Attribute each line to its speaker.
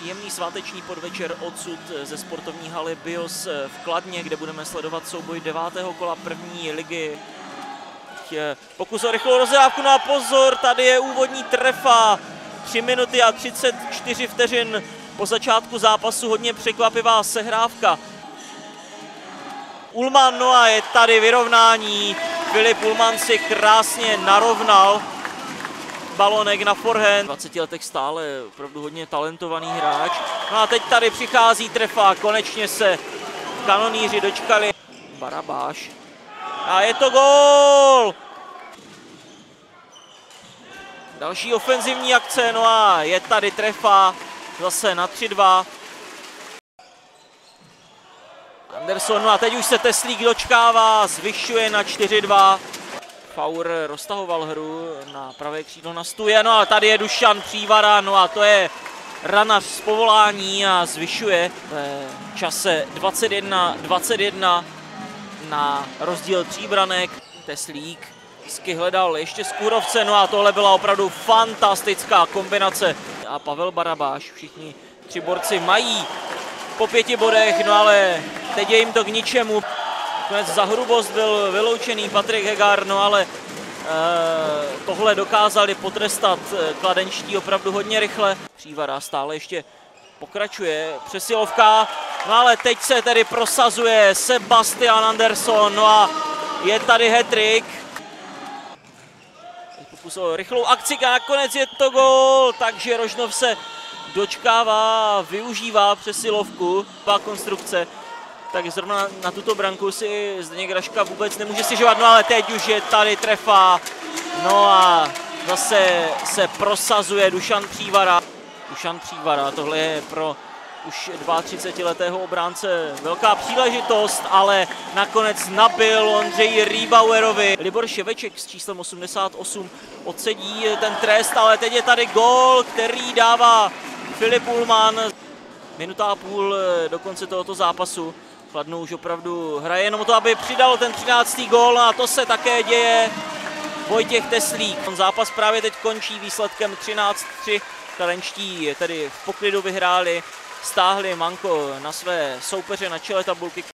Speaker 1: Příjemný sváteční podvečer odsud ze sportovní haly BIOS v Kladně, kde budeme sledovat souboj 9. kola první ligy. Pokus o rychlou rozdávku, na pozor, tady je úvodní trefa. 3 minuty a 34 vteřin po začátku zápasu, hodně překvapivá sehrávka. Ullmann, no a je tady vyrovnání. Filip Ullmann si krásně narovnal balonek na forehand. 20 letech stále opravdu hodně talentovaný hráč. No a teď tady přichází trefa, konečně se kanonýři dočkali. Barabáš. A je to gól! Další ofenzivní akce, no a je tady trefa, zase na 3-2. Anderson, no a teď už se Teslík dočkává, zvyšuje na 4-2. Faur roztahoval hru na pravé křídlo na Stuje, no a tady je Dušan Přívara, no a to je ranař z povolání a zvyšuje v čase 21-21 na rozdíl 3 branek. Teslík vždycky hledal ještě Skůrovce, no a tohle byla opravdu fantastická kombinace. A Pavel Barabáš, všichni 3 borci mají po 5 bodech, no ale teď je jim to k ničemu. Konec za hrubost byl vyloučený Patrik Hegar, no ale tohle dokázali potrestat kladenští opravdu hodně rychle. Přívara stále ještě pokračuje, přesilovka, no ale teď se tedy prosazuje Sebastian Anderson, no a je tady hat-trick. Pokus o rychlou akci a nakonec je to gól, takže Rožnov se dočkává, využívá přesilovku, konstrukce. Tak zrovna na tuto branku si Zdeněk Raška vůbec nemůže stěžovat, no ale teď už je tady trefa. No a zase se prosazuje Dušan Přívara. Dušan Přívara, tohle je pro už 32letého obránce velká příležitost, ale nakonec nabil Ondřeji Rýbauerovi. Libor Ševeček s číslem 88 odsedí ten trest, ale teď je tady gól, který dává Filip Ullmann. Minuta a půl do konce tohoto zápasu. Kladno už opravdu hraje jenom to, aby přidal ten 13. gól, a to se také děje. Vojtěch Teslík. Zápas právě teď končí výsledkem 13-3. Kladenští tedy v poklidu vyhráli, stáhli manko na své soupeře na čele tabulky.